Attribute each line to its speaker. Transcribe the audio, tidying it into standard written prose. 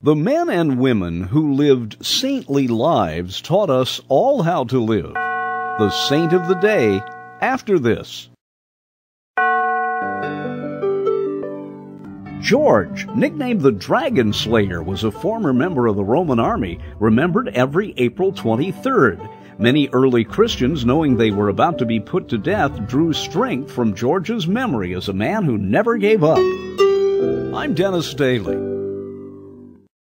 Speaker 1: The men and women who lived saintly lives taught us all how to live. The saint of the day after this. George, nicknamed the Dragon Slayer, was a former member of the Roman army, remembered every April 23rd. Many early Christians, knowing they were about to be put to death, drew strength from George's memory as a man who never gave up. I'm Dennis Daly.